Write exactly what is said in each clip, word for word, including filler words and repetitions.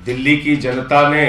दिल्ली की जनता ने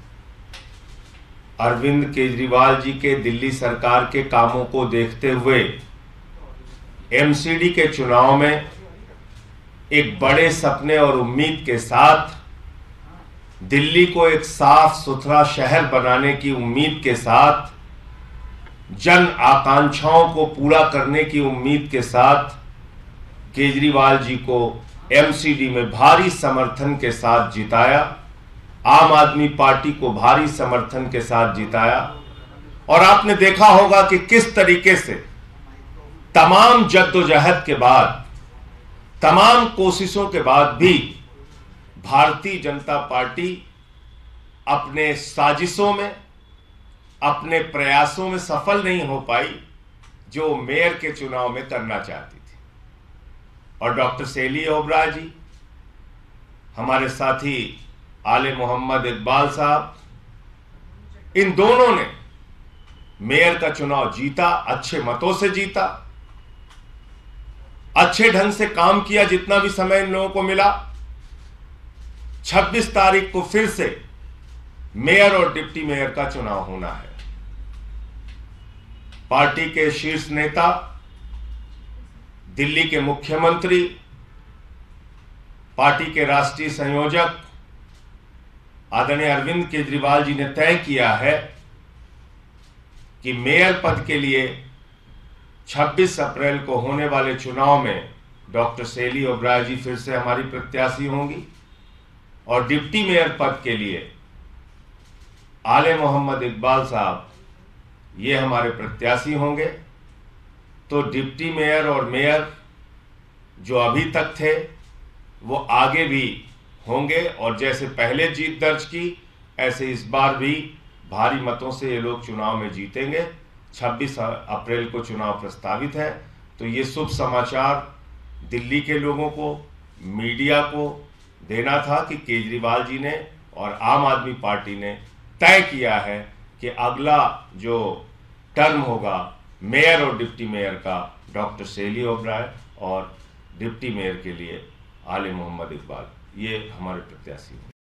अरविंद केजरीवाल जी के दिल्ली सरकार के कामों को देखते हुए एमसीडी के चुनाव में एक बड़े सपने और उम्मीद के साथ दिल्ली को एक साफ सुथरा शहर बनाने की उम्मीद के साथ, जन आकांक्षाओं को पूरा करने की उम्मीद के साथ केजरीवाल जी को एमसीडी में भारी समर्थन के साथ जिताया। आम आदमी पार्टी को भारी समर्थन के साथ जिताया। और आपने देखा होगा कि किस तरीके से तमाम जद्दोजहद के बाद, तमाम कोशिशों के बाद भी भारतीय जनता पार्टी अपने साजिशों में, अपने प्रयासों में सफल नहीं हो पाई जो मेयर के चुनाव में करना चाहती थी। और डॉक्टर सेली ओबराय जी, हमारे साथी आले मोहम्मद इकबाल साहब, इन दोनों ने मेयर का चुनाव जीता, अच्छे मतों से जीता, अच्छे ढंग से काम किया जितना भी समय इन लोगों को मिला। छब्बीस तारीख को फिर से मेयर और डिप्टी मेयर का चुनाव होना है। पार्टी के शीर्ष नेता, दिल्ली के मुख्यमंत्री, पार्टी के राष्ट्रीय संयोजक आदरणीय अरविंद केजरीवाल जी ने तय किया है कि मेयर पद के लिए छब्बीस अप्रैल को होने वाले चुनाव में डॉक्टर सेली ओबराय जी फिर से हमारी प्रत्याशी होंगी और डिप्टी मेयर पद के लिए आले मोहम्मद इकबाल साहब ये हमारे प्रत्याशी होंगे। तो डिप्टी मेयर और मेयर जो अभी तक थे वो आगे भी होंगे और जैसे पहले जीत दर्ज की ऐसे इस बार भी भारी मतों से ये लोग चुनाव में जीतेंगे। छब्बीस अप्रैल को चुनाव प्रस्तावित है। तो ये शुभ समाचार दिल्ली के लोगों को, मीडिया को देना था कि केजरीवाल जी ने और आम आदमी पार्टी ने तय किया है कि अगला जो टर्म होगा मेयर और डिप्टी मेयर का डॉक्टर सेली ओबराय और डिप्टी मेयर के लिए आले मोहम्मद इकबाल, ये हमारे प्रत्याशी हैं।